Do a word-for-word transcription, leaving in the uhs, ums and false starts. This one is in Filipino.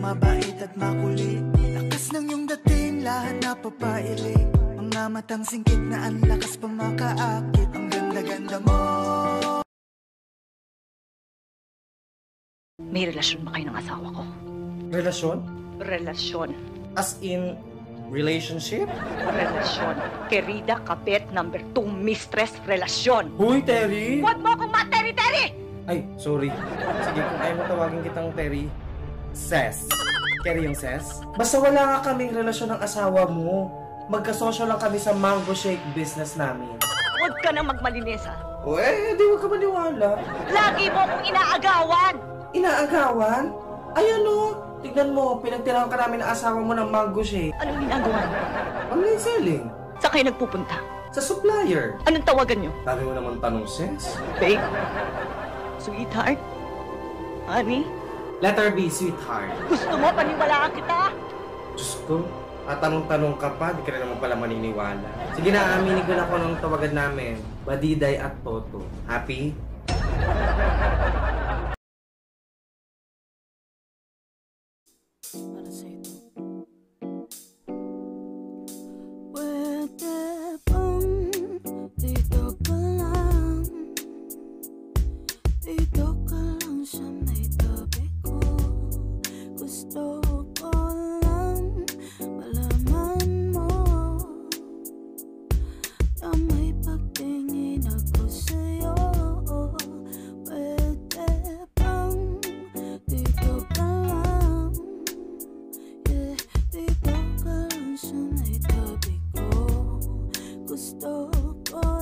mabait at makulit. Lakas ng iyong dating, lahat na papailing. Mga matang singkit na ang lakas pa makaakit. Ang ganda-ganda mo. May relasyon ba kayo ng asawa ko? Relasyon? Relasyon. As in, relationship? Relasyon. Querida Kapit, number two, mistress, relasyon. Huy, Terry! Huwag mo akong ma-Terry-Terry! Ay, sorry. Sige, kung ayaw mo tawagin kitang Terry, Ses. Terry yung Ses? Basta wala nga kaming relasyon ng asawa mo. Magkasosyo lang kami sa mango shake business namin. Huwag ka nang magmalinis, ha? O eh, di huwag ka maniwala. Lagi mo akong inaagawan! Inaagawan? Ayan o, tignan mo, pinagtirahan ka namin ng asawa mo ng mango shake. Anong ginagawa mo? Online selling. Saan kayo nagpupunta? Sa supplier. Anong tawagan nyo? Dami mo naman tanong, Ses. Babe? Sweetheart? Honey? Letter B, sweetheart. Gusto mo paniwalaan kita? Diyos ko, at tanong-tanong ka pa, di ka na naman pala maniniwala. Sige na, aminin ko na ako ng tawagan namin. Badiday at Toto. Happy? Pwede bang dito ka lang? Dito ka lang sa may tabi ko. Gusto ko lang malaman mo na may pagtingin ako sa'yo. Pwede bang dito ka lang? Yeah, dito ka lang sa may tabi ko. Gusto ko